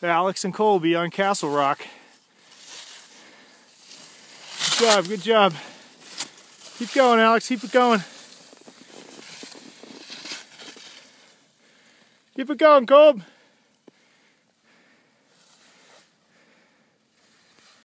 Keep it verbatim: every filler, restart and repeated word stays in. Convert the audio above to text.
Alex and Colby on Castle Rock. Good job, good job. Keep going, Alex, keep it going. Keep it going, Colb.